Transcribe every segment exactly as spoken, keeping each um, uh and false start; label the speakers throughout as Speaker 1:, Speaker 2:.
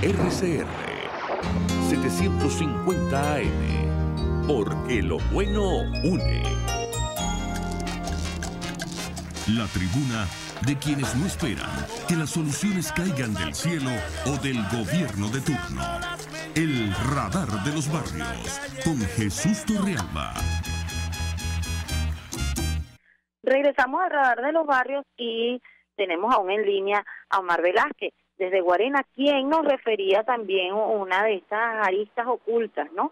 Speaker 1: R C R setecientos cincuenta A M, porque lo bueno une. La tribuna de quienes no esperan que las soluciones caigan del cielo o del gobierno de turno. El radar de los barrios, con Jesús Torrealba.
Speaker 2: Regresamos al radar de los barrios y tenemos aún en línea a Omar Velázquez, desde Guarena, quien nos refería también una de estas aristas ocultas, ¿no?,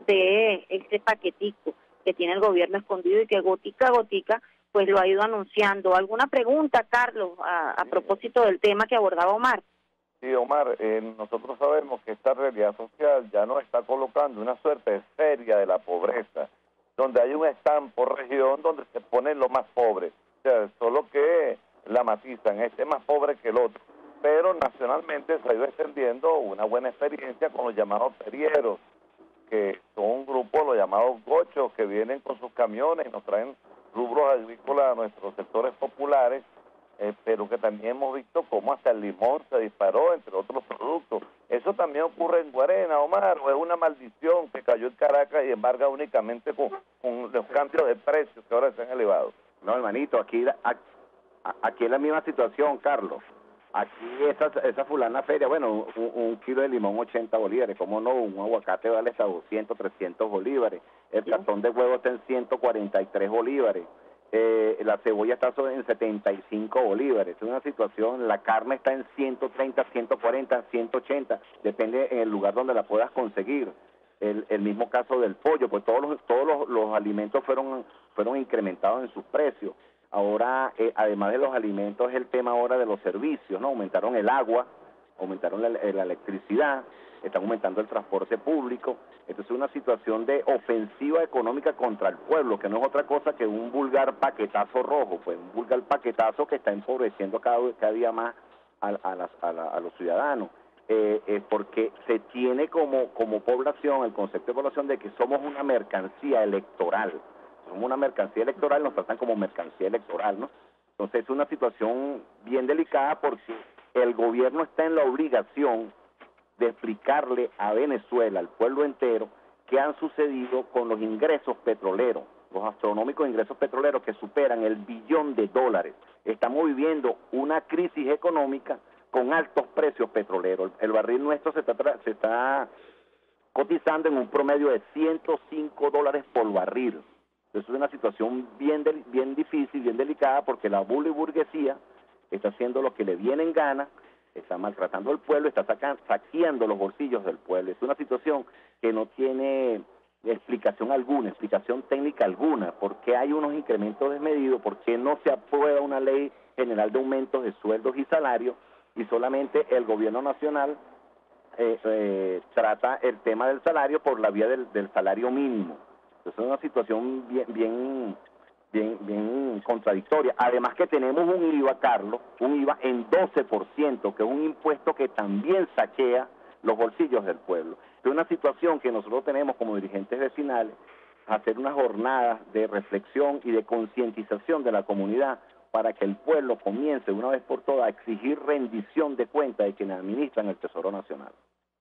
Speaker 2: de este paquetico que tiene el gobierno escondido y que gotica a gotica pues lo ha ido anunciando. ¿Alguna pregunta, Carlos, a, a propósito del tema que abordaba Omar?
Speaker 3: Sí, Omar, eh, nosotros sabemos que esta realidad social ya nos está colocando una suerte de feria de la pobreza, donde hay un stand por región donde se ponen los más pobres, o sea, solo que la matizan, este es más pobre que el otro, pero nacionalmente se ha ido extendiendo una buena experiencia con los llamados perieros, que son un grupo, los llamados gochos, que vienen con sus camiones y nos traen rubros agrícolas a nuestros sectores populares, eh, pero que también hemos visto cómo hasta el limón se disparó, entre otros productos. ¿Eso también ocurre en Guarena, Omar, o es una maldición que cayó en Caracas y embarga únicamente con, con los cambios de precios que ahora se han elevado?
Speaker 4: No, hermanito, aquí, aquí es la misma situación, Carlos. Aquí esa, esa fulana feria, bueno, un, un kilo de limón ochenta bolívares, ¿cómo no? Un aguacate vale hasta doscientos, trescientos bolívares, el cartón de huevo está en ciento cuarenta y tres bolívares, eh, la cebolla está en setenta y cinco bolívares, es una situación, la carne está en ciento treinta, ciento cuarenta, ciento ochenta, depende en el lugar donde la puedas conseguir. El, el mismo caso del pollo, pues todos los, todos los, los alimentos fueron, fueron incrementados en sus precios. Ahora, eh, además de los alimentos, es el tema ahora de los servicios, ¿no? Aumentaron el agua, aumentaron la, la electricidad, están aumentando el transporte público. Entonces es una situación de ofensiva económica contra el pueblo, que no es otra cosa que un vulgar paquetazo rojo, pues un vulgar paquetazo que está empobreciendo cada, cada día más a, a, las, a, la, a los ciudadanos. Eh, eh, porque se tiene como, como población el concepto de población de que somos una mercancía electoral. Somos una mercancía electoral, nos tratan como mercancía electoral, ¿no? Entonces es una situación bien delicada porque el gobierno está en la obligación de explicarle a Venezuela, al pueblo entero, qué han sucedido con los ingresos petroleros, los astronómicos ingresos petroleros que superan el billón de dólares. Estamos viviendo una crisis económica con altos precios petroleros. El barril nuestro se está, se está cotizando en un promedio de ciento cinco dólares por barril. Eso es una situación bien, bien difícil, bien delicada, porque la burguesía está haciendo lo que le viene en gana, está maltratando al pueblo, está saca, saqueando los bolsillos del pueblo. Es una situación que no tiene explicación alguna, explicación técnica alguna. ¿Por qué hay unos incrementos desmedidos? ¿Por qué no se aprueba una ley general de aumentos de sueldos y salarios y solamente el gobierno nacional eh, eh, trata el tema del salario por la vía del, del salario mínimo? Es una situación bien, bien, bien, bien contradictoria. Además que tenemos un I V A, Carlos, un I V A en doce por ciento, que es un impuesto que también saquea los bolsillos del pueblo. Es una situación que nosotros tenemos como dirigentes vecinales, hacer unas jornadas de reflexión y de concientización de la comunidad para que el pueblo comience una vez por todas a exigir rendición de cuentas de quienes administran el Tesoro Nacional.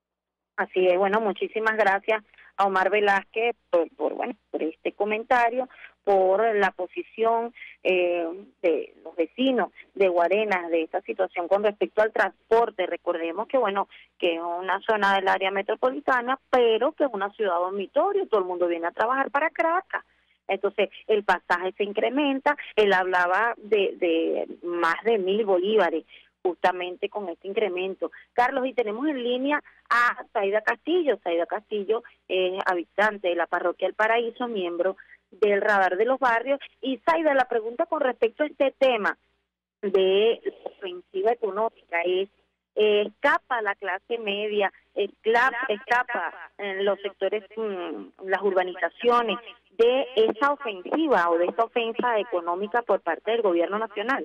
Speaker 2: Así es, bueno, muchísimas gracias a Omar Velázquez por, por, bueno, por este comentario, por la posición eh, de los vecinos de Guarenas de esta situación con respecto al transporte. Recordemos que, bueno, que es una zona del área metropolitana, pero que es una ciudad dormitorio, todo el mundo viene a trabajar para Caracas. Entonces, el pasaje se incrementa, él hablaba de, de más de mil bolívares, justamente con este incremento. Carlos, y tenemos en línea a Zaida Castillo. Zaida Castillo es habitante de la parroquia El Paraíso, miembro del Radar de los Barrios. Y Zaida, la pregunta con respecto a este tema de la ofensiva económica es, eh, ¿escapa la clase media, escapa, escapa en los sectores, mmm, las urbanizaciones, de esa ofensiva o de esta ofensa económica por parte del gobierno nacional?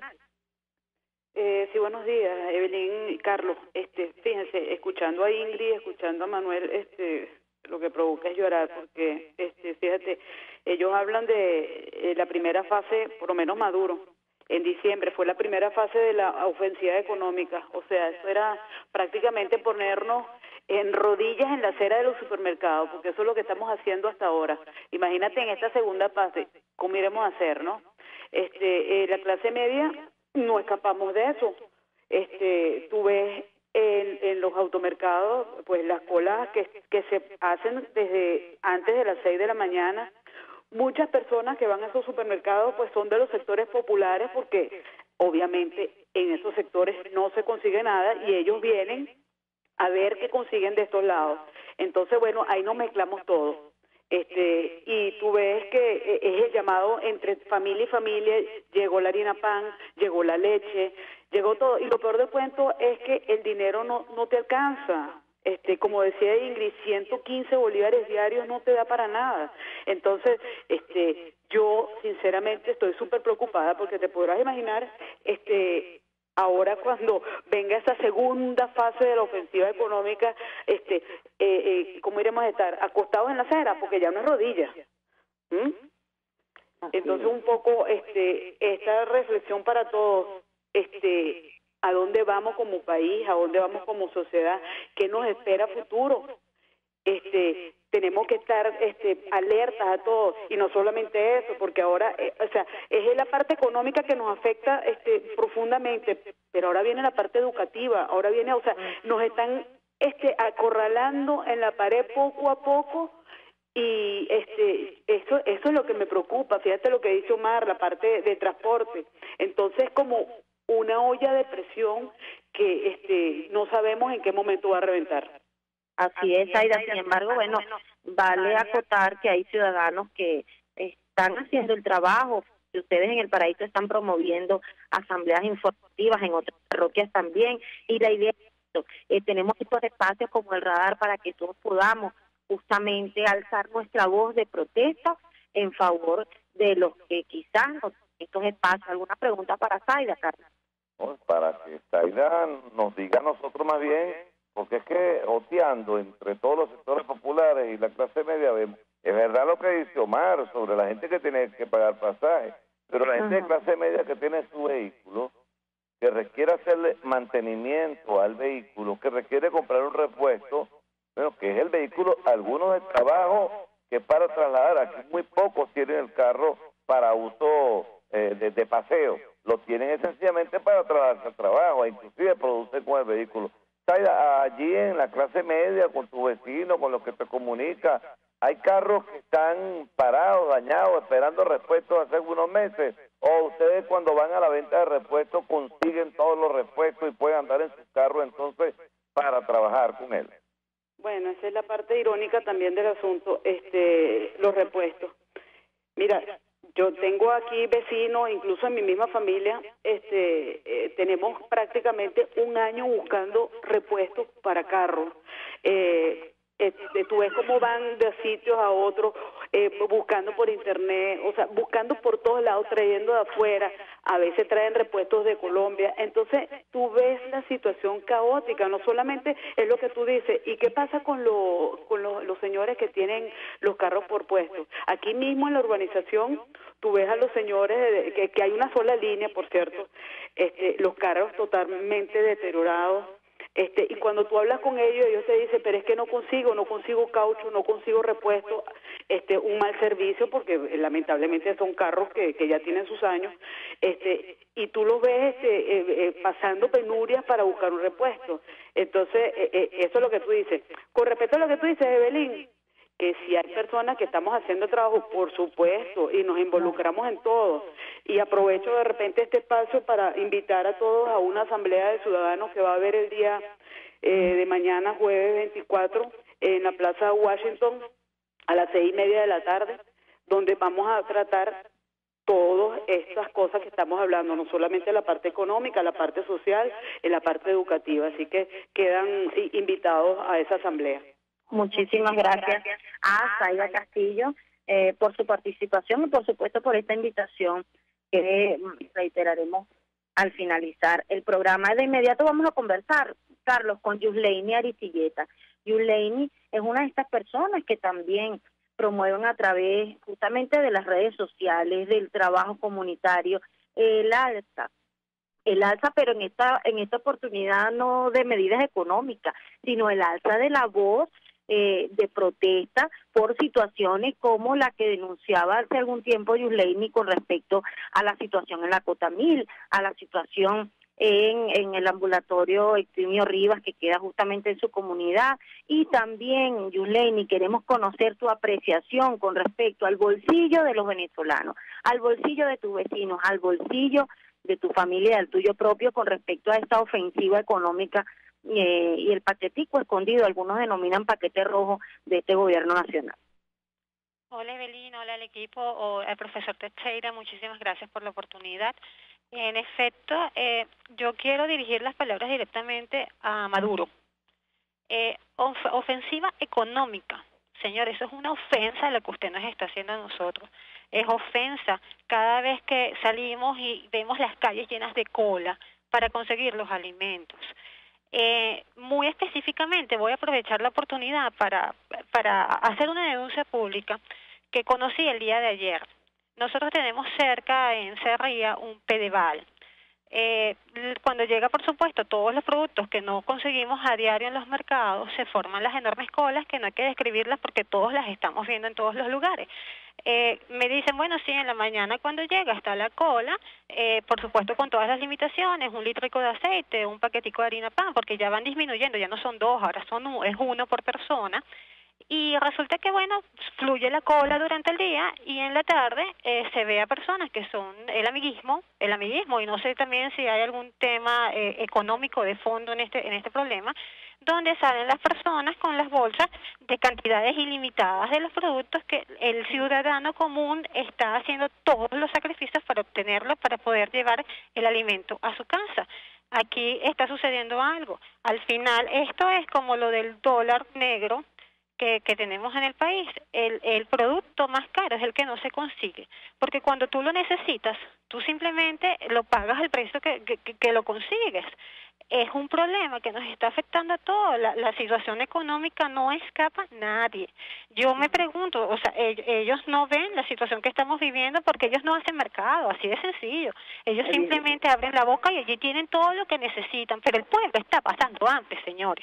Speaker 5: Eh, sí, buenos días, Evelyn y Carlos. Este, fíjense, escuchando a Ingrid, escuchando a Manuel, este, lo que provoca es llorar, porque, este, fíjate, ellos hablan de eh, la primera fase, por lo menos Maduro, en diciembre, fue la primera fase de la ofensiva económica. O sea, eso era prácticamente ponernos en rodillas en la acera de los supermercados, porque eso es lo que estamos haciendo hasta ahora. Imagínate en esta segunda fase, ¿cómo iremos a hacer, no? Este, eh, la clase media no escapamos de eso. Este, tú ves en, en los automercados, pues las colas que, que se hacen desde antes de las seis de la mañana. Muchas personas que van a esos supermercados pues son de los sectores populares, porque obviamente en esos sectores no se consigue nada y ellos vienen a ver qué consiguen de estos lados. Entonces, bueno, ahí nos mezclamos todo. Este, y tú ves que es el llamado entre familia y familia, llegó la harina pan, llegó la leche, llegó todo, y lo peor del cuento es que el dinero no, no te alcanza. Este, como decía Ingrid, ciento quince bolívares diarios no te da para nada. Entonces, este, yo sinceramente estoy súper preocupada, porque te podrás imaginar, este, ahora cuando venga esa segunda fase de la ofensiva económica, este, eh, eh, ¿cómo iremos a estar? Acostados en la acera, porque ya no es rodilla. ¿Mm? Entonces, un poco, este, esta reflexión para todos, este, ¿a dónde vamos como país? ¿A dónde vamos como sociedad? ¿Qué nos espera a futuro? Este, tenemos que estar este, alertas a todos, y no solamente eso, porque ahora, eh, o sea, es la parte económica que nos afecta este, profundamente, pero ahora viene la parte educativa, ahora viene, o sea, nos están este, acorralando en la pared poco a poco, y este, eso, eso es lo que me preocupa. Fíjate lo que dice Omar, la parte de, de transporte. Entonces, como una olla de presión que este, no sabemos en qué momento va a reventar.
Speaker 2: Así es, Aida. Sin embargo, bueno, vale acotar que hay ciudadanos que están haciendo el trabajo. Si ustedes en el Paraíso están promoviendo asambleas informativas, en otras parroquias también, y la idea es esto, eh, tenemos estos espacios como el radar para que todos podamos justamente alzar nuestra voz de protesta en favor de los que quizás no tienen estos espacios. ¿Alguna pregunta para Zaida, Carlos?
Speaker 3: Pues para que Zaida nos diga a nosotros más bien, porque es que oteando entre todos los sectores populares y la clase media, vemos, es verdad lo que dice Omar sobre la gente que tiene que pagar pasaje, pero la gente uh-huh. de clase media que tiene su vehículo, que requiere hacerle mantenimiento al vehículo, que requiere comprar un repuesto, bueno, que es el vehículo, algunos de trabajo, que para trasladar, aquí muy pocos tienen el carro para uso eh, de, de paseo, lo tienen esencialmente para trasladarse al trabajo, e inclusive producir con el vehículo. Allí en la clase media, con tu vecino, con los que te comunica, hay carros que están parados, dañados, esperando repuestos hace unos meses, o ustedes cuando van a la venta de repuestos consiguen todos los repuestos y pueden andar en su carro entonces para trabajar con él.
Speaker 5: Bueno, esa es la parte irónica también del asunto, este, los repuestos. Mira, yo tengo aquí vecinos, incluso en mi misma familia, este, eh, tenemos prácticamente un año buscando repuestos para carros. Eh, este, tú ves cómo van de sitios a otros, eh, buscando por internet, o sea, buscando por todos lados, trayendo de afuera, a veces traen repuestos de Colombia. Entonces, tú ves la situación caótica, no solamente es lo que tú dices. ¿Y qué pasa con, lo, con lo, los señores que tienen los carros por puestos? Aquí mismo en la urbanización, tú ves a los señores, de, que, que hay una sola línea, por cierto, este, los carros totalmente deteriorados. Este, y cuando tú hablas con ellos, ellos te dicen, pero es que no consigo, no consigo caucho, no consigo repuesto, este, un mal servicio, porque lamentablemente son carros que, que ya tienen sus años, este, y tú los ves este, eh, eh, pasando penurias para buscar un repuesto. Entonces, eh, eh, eso es lo que tú dices. Con respecto a lo que tú dices, Evelyn, que si hay personas que estamos haciendo trabajo, por supuesto, y nos involucramos en todo. Y aprovecho de repente este espacio para invitar a todos a una asamblea de ciudadanos que va a haber el día eh, de mañana, jueves veinticuatro, en la Plaza Washington, a las seis y media de la tarde, donde vamos a tratar todas estas cosas que estamos hablando, no solamente la parte económica, la parte social, y la parte educativa. Así que quedan invitados a esa asamblea.
Speaker 2: Muchísimas gracias a Zaida Castillo eh, por su participación y por supuesto por esta invitación que reiteraremos al finalizar el programa. De inmediato vamos a conversar, Carlos, con Yuleini Aristilleta. Yuleini es una de estas personas que también promueven a través justamente de las redes sociales, del trabajo comunitario, el alza el alza, pero en esta en esta oportunidad no de medidas económicas, sino el alza de la voz eh, de protesta por situaciones como la que denunciaba hace algún tiempo Yuleini con respecto a la situación en la Cotamil, a la situación en, en el ambulatorio Eximio Rivas, que queda justamente en su comunidad, y también, Yuleini, queremos conocer tu apreciación con respecto al bolsillo de los venezolanos, al bolsillo de tus vecinos, al bolsillo de tu familia, al tuyo propio, con respecto a esta ofensiva económica eh, y el paquetico escondido, algunos denominan paquete rojo, de este gobierno nacional.
Speaker 6: Hola Evelyn, hola al equipo, o al profesor Teixeira, muchísimas gracias por la oportunidad. En efecto, eh, yo quiero dirigir las palabras directamente a Maduro. Eh, of ofensiva económica, señor, eso es una ofensa lo que usted nos está haciendo a nosotros. Es ofensa cada vez que salimos y vemos las calles llenas de cola para conseguir los alimentos. Eh, muy específicamente voy a aprovechar la oportunidad para, para hacer una denuncia pública que conocí el día de ayer. Nosotros tenemos cerca en Serría un Pedeval. Eh, cuando llega, por supuesto, todos los productos que no conseguimos a diario en los mercados, se forman las enormes colas que no hay que describirlas porque todos las estamos viendo en todos los lugares. Eh, me dicen, bueno, sí, en la mañana cuando llega está la cola, eh, por supuesto con todas las limitaciones, un litrico de aceite, un paquetico de harina pan, porque ya van disminuyendo, ya no son dos, ahora son uno, es uno por persona. Y resulta que, bueno, fluye la cola durante el día y en la tarde eh, se ve a personas que son el amiguismo, el amiguismo, y no sé también si hay algún tema eh, económico de fondo en este, en este problema, donde salen las personas con las bolsas de cantidades ilimitadas de los productos que el ciudadano común está haciendo todos los sacrificios para obtenerlo, para poder llevar el alimento a su casa. Aquí está sucediendo algo. Al final, esto es como lo del dólar negro, Que, que tenemos en el país. El, el producto más caro es el que no se consigue, porque cuando tú lo necesitas, tú simplemente lo pagas al precio que, que, que lo consigues. Es un problema que nos está afectando a todos. La, la situación económica no escapa a nadie. Yo me pregunto, o sea, ellos, ellos no ven la situación que estamos viviendo porque ellos no hacen mercado, así de sencillo. Ellos simplemente abren la boca y allí tienen todo lo que necesitan, pero el pueblo está pasando hambre, señores.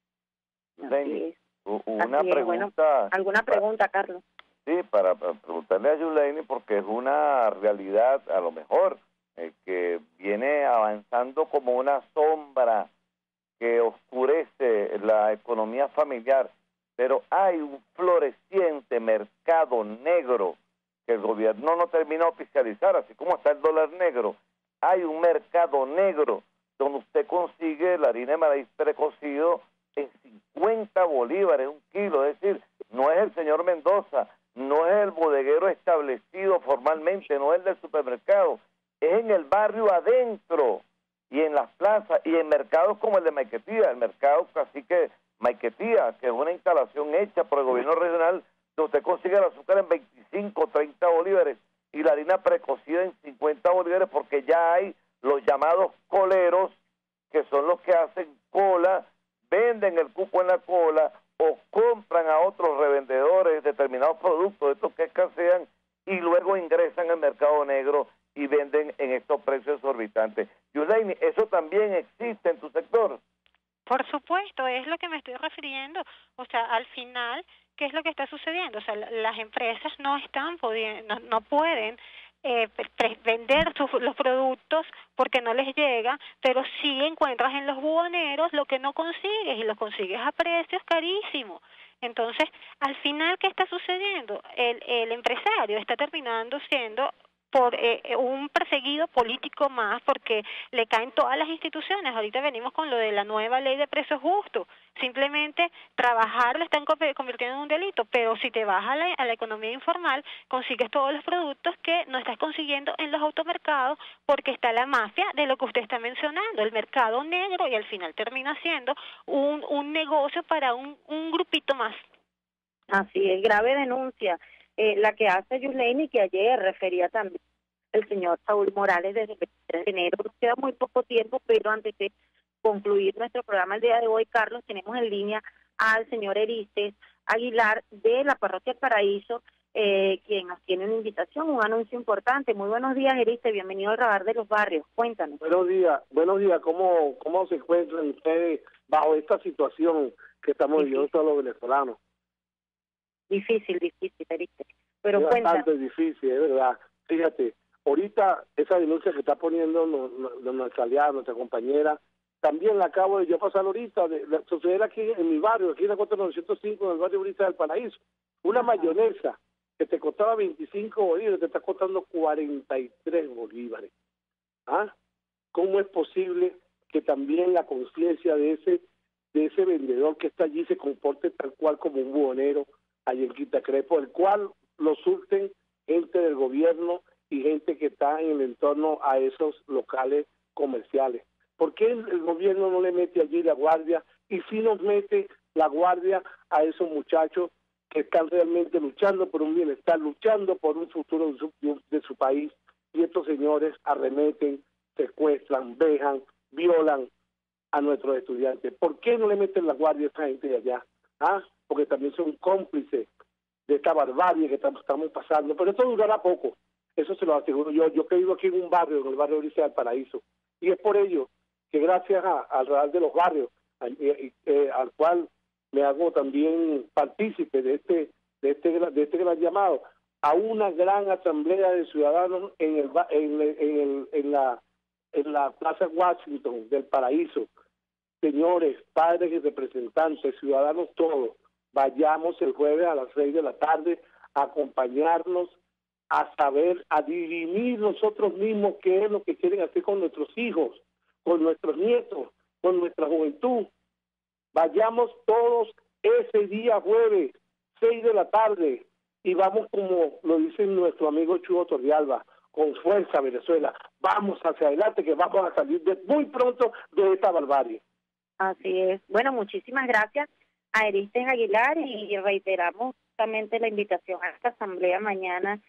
Speaker 2: Así es.
Speaker 3: Una
Speaker 2: Así es,
Speaker 3: pregunta.
Speaker 2: Bueno, ¿alguna pregunta, Carlos?
Speaker 3: Sí, para, para preguntarle a Yuleini, porque es una realidad, a lo mejor, eh, que viene avanzando como una sombra que oscurece la economía familiar, pero hay un floreciente mercado negro que el gobierno no termina de oficializar, así como está el dólar negro. Hay un mercado negro donde usted consigue la harina de maíz precocido en cincuenta bolívares un kilo, es decir, no es el señor Mendoza, no es el bodeguero establecido formalmente, no es el del supermercado, es en el barrio adentro y en las plazas y en mercados como el de Maiquetía, el mercado Cacique Maiquetía, que es una instalación hecha por el gobierno regional, donde usted consigue el azúcar en veinticinco, treinta bolívares y la harina precocida en cincuenta bolívares, porque ya hay los llamados coleros, que son los que hacen cola, venden el cupo en la cola o compran a otros revendedores determinados productos, estos que escasean, y luego ingresan al mercado negro y venden en estos precios exorbitantes. Yuleini, ¿eso también existe en tu sector?
Speaker 6: Por supuesto, es lo que me estoy refiriendo. O sea, al final, ¿qué es lo que está sucediendo? O sea, las empresas no están pudiendo, no, no pueden Eh, vender sus, los productos porque no les llega, pero sí encuentras en los buhoneros lo que no consigues y los consigues a precios carísimos. Entonces, al final, ¿qué está sucediendo? El, el empresario está terminando siendo por eh, un perseguido político más, porque le caen todas las instituciones. Ahorita venimos con lo de la nueva ley de precios justos. Simplemente trabajar lo están convirtiendo en un delito, pero si te vas a la, a la economía informal, consigues todos los productos que no estás consiguiendo en los automercados, porque está la mafia de lo que usted está mencionando, el mercado negro, y al final termina siendo un, un negocio para un, un grupito más.
Speaker 2: Así es, grave denuncia. Eh, la que hace Yuleini, que ayer refería también el señor Saúl Morales desde el veintitrés de enero. Nos queda muy poco tiempo, pero antes de concluir nuestro programa el día de hoy, Carlos, tenemos en línea al señor Erices Aguilar de la Parroquia Paraíso, eh, quien nos tiene una invitación, un anuncio importante. Muy buenos días, Eriste, bienvenido al Radar de los Barrios. Cuéntanos.
Speaker 7: Buenos días, buenos días. ¿Cómo, cómo se encuentran ustedes bajo esta situación que estamos viviendo todos los venezolanos?
Speaker 2: Difícil, difícil, Eriste. Pero
Speaker 7: es
Speaker 2: cuéntanos.
Speaker 7: bastante difícil, es verdad. Fíjate, ahorita esa denuncia que está poniendo no, no, no, nuestra aliada, nuestra compañera, también la acabo de yo pasar ahorita, de, de suceder aquí en mi barrio, aquí en la Costa novecientos cinco, en el barrio Brisa del Paraíso. Una mayonesa que te costaba veinticinco bolívares, te está costando cuarenta y tres bolívares. ¿Ah? ¿Cómo es posible que también la conciencia de ese de ese vendedor que está allí se comporte tal cual como un buhonero allí en Quinta Crespo, el cual lo surten gente del gobierno y gente que está en el entorno a esos locales comerciales? ¿Por qué el, el gobierno no le mete allí la guardia y sí nos mete la guardia a esos muchachos que están realmente luchando por un bienestar, luchando por un futuro de su, de su país, y estos señores arremeten, secuestran, vejan, violan a nuestros estudiantes? ¿Por qué no le meten la guardia a esa gente de allá? ¿Ah? Porque también son cómplices de esta barbarie que estamos, estamos pasando, pero esto durará poco, eso se lo aseguro yo. Yo que vivo aquí en un barrio, en el barrio Brisa del Paraíso, y es por ello que gracias a, al Radar de los Barrios, a, eh, eh, al cual me hago también partícipe de este de este de este gran llamado a una gran asamblea de ciudadanos en el en, el, en, el, en la en la Plaza Washington del Paraíso. Señores, padres y representantes, ciudadanos todos, vayamos el jueves a las seis de la tarde a acompañarnos, a saber, a dirimir nosotros mismos qué es lo que quieren hacer con nuestros hijos, con nuestros nietos, con nuestra juventud. Vayamos todos ese día jueves, seis de la tarde, y vamos, como lo dice nuestro amigo Chugo Torrialba, con fuerza, Venezuela. Vamos hacia adelante, que vamos a salir de, muy pronto de esta barbarie.
Speaker 2: Así es. Bueno, muchísimas gracias a Eriste Aguilar, y reiteramos justamente la invitación a esta asamblea mañana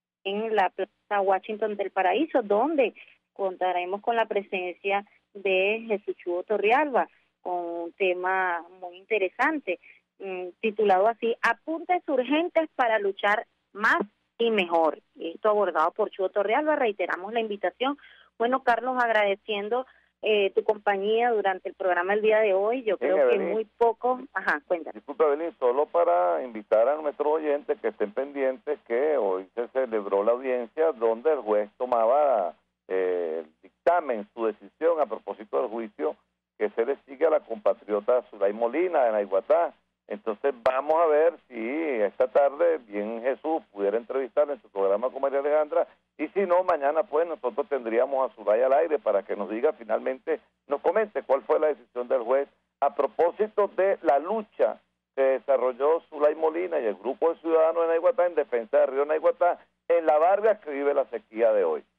Speaker 2: en la Plaza Washington del Paraíso, donde contaremos con la presencia de Jesús Chugo Torrialba, con un tema muy interesante, mmm, titulado así, Apuntes urgentes para luchar más y mejor. Esto abordado por Chugo Torrialba. Reiteramos la invitación. Bueno, Carlos, agradeciendo eh, tu compañía durante el programa el día de hoy. Yo creo sí, que muy poco... Ajá, cuéntame.
Speaker 3: Disculpa, Evelyn, solo para invitar a nuestros oyentes que estén pendientes que hoy se celebró la audiencia donde el juez tomaba eh, el dictamen, su decisión a propósito del juicio que se le sigue a la compatriota Zulay Molina en Aiguatá. Entonces vamos a ver si esta tarde bien Jesús pudiera entrevistar en su programa con María Alejandra, y si no, mañana pues nosotros tendríamos a Zulay al aire para que nos diga finalmente, nos comente cuál fue la decisión del juez a propósito de la lucha que desarrolló Zulay Molina y el grupo de ciudadanos en Aiguatá en defensa de Río Naiguatá, en la barria que vive la sequía de hoy.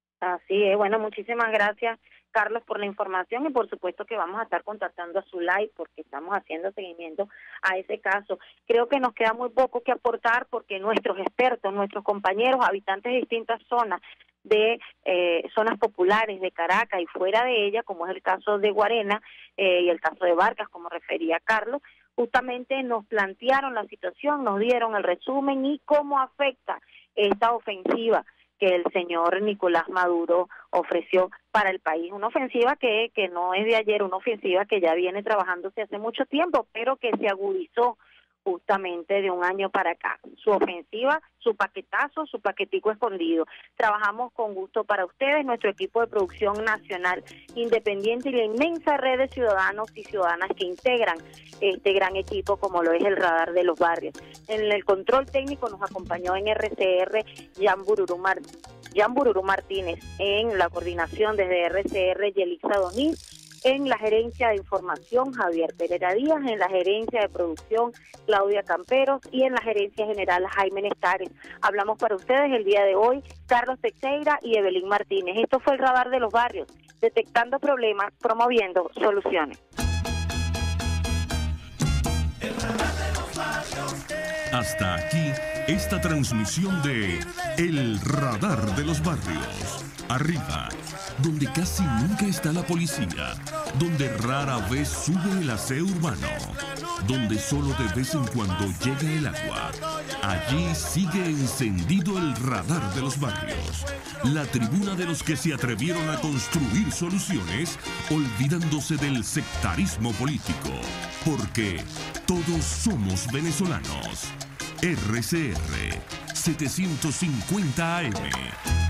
Speaker 2: Así es. Bueno, muchísimas gracias, Carlos, por la información, y por supuesto que vamos a estar contactando a Zulay porque estamos haciendo seguimiento a ese caso. Creo que nos queda muy poco que aportar porque nuestros expertos, nuestros compañeros, habitantes de distintas zonas, de eh, zonas populares de Caracas y fuera de ella, como es el caso de Guarena eh, y el caso de Barcas, como refería Carlos, justamente nos plantearon la situación, nos dieron el resumen y cómo afecta esta ofensiva que el señor Nicolás Maduro ofreció para el país. Una ofensiva que, que no es de ayer, una ofensiva que ya viene trabajándose hace mucho tiempo, pero que se agudizó justamente de un año para acá. Su ofensiva, su paquetazo, su paquetico escondido. Trabajamos con gusto para ustedes, nuestro equipo de producción nacional independiente y la inmensa red de ciudadanos y ciudadanas que integran este gran equipo como lo es el Radar de los Barrios. En el control técnico nos acompañó en R C R Jan Bururu, Mar Jan Bururu Martínez, en la coordinación desde R C R Yelixa Doniz, en la gerencia de información Javier Pereira Díaz, en la gerencia de producción Claudia Camperos y en la gerencia general Jaime Nestares. Hablamos para ustedes el día de hoy Carlos Teixeira y Evelyn Martínez. Esto fue el Radar de los Barrios, detectando problemas, promoviendo soluciones.
Speaker 1: Hasta aquí esta transmisión de El Radar de los Barrios. Arriba, donde casi nunca está la policía, donde rara vez sube el aseo urbano. donde solo de vez en cuando llega el agua. Allí sigue encendido el radar de los barrios, la tribuna de los que se atrevieron a construir soluciones, olvidándose del sectarismo político, porque todos somos venezolanos. R C R setecientos cincuenta A M